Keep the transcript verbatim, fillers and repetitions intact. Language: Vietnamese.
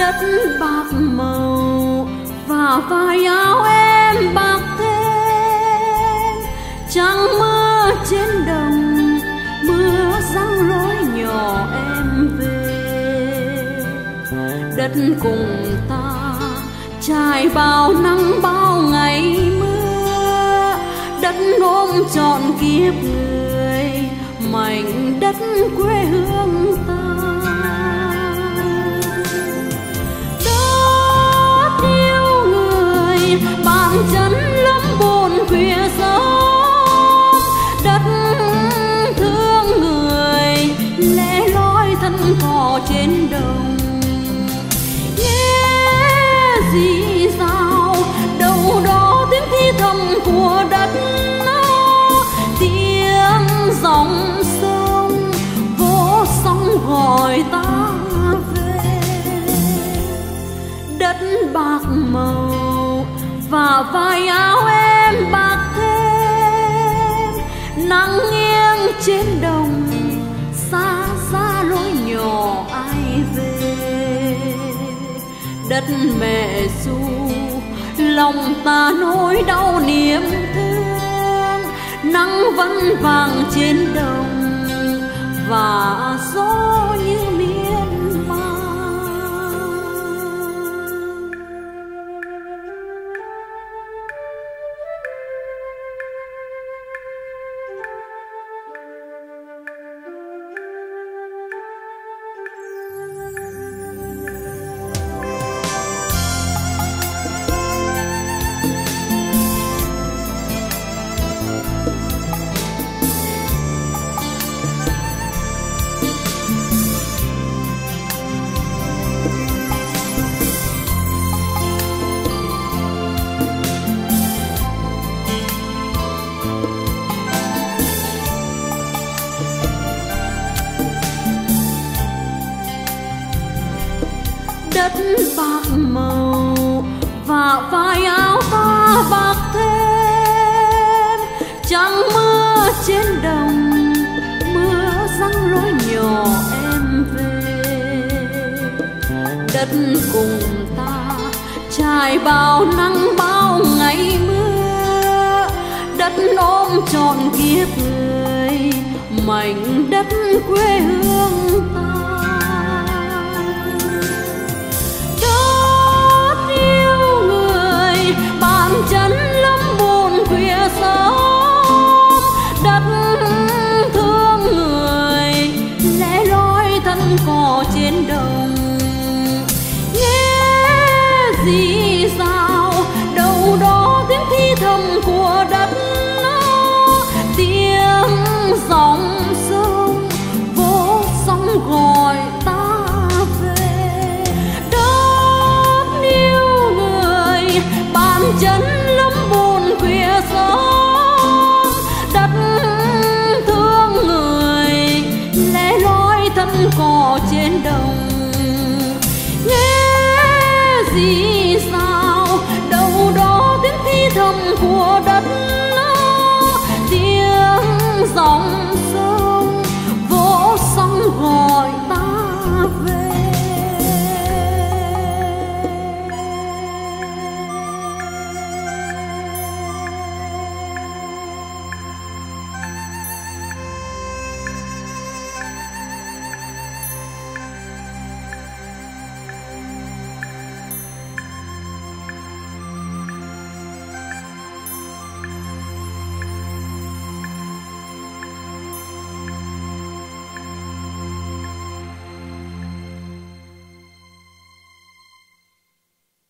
đất bạc màu và vai áo em bạc thêm. Trăng mưa trên đồng, mưa giăng lối nhỏ em về. Đất cùng ta trải bao nắng bao ngày mưa, đất ôm trọn kiếp người, mảnh đất quê hương ta. Đất yêu người bàn chân lắm buồn khuya sớm, đất thương người lẻ loi thân cỏ trên đồng. Nghe gì sao đâu đó tiếng thi thầm của đất, tiếng dòng sông vô sóng gọi ta về. Đất bạc màu và vai áo em bạc thêm. Nắng nghiêng trên đồng, xa xa lối nhỏ ai về. Đất mẹ ru lòng ta nỗi đau niềm thương. Nắng vẫn vàng trên đồng và gió như miên man. Đất bạc màu và vai áo ta bạc thêm. Trăng mưa trên đồng, mưa giăng lối nhỏ em về. Đất cùng ta trải bao nắng bao ngày mưa, đất ôm trọn kiếp người, mảnh đất quê hương ta. Bàn chân lắm buồn khuya sớm, đất thương người lẻ loi thân cỏ trên đồng. Nghe gì sao đâu đó tiếng thi thầm của đất,